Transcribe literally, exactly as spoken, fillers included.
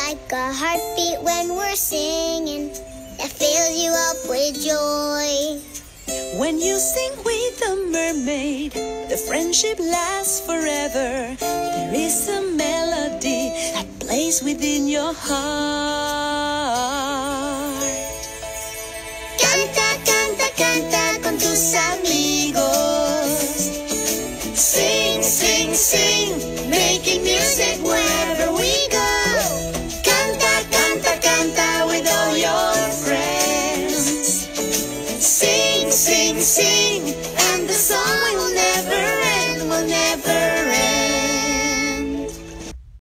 like a heartbeat when we're singing that fills you up with joy. When you sing with the mermaid, the friendship lasts forever. There is a melody that plays within your heart. Canta, canta, canta con tus amigos. Sing, sing, sing, making music.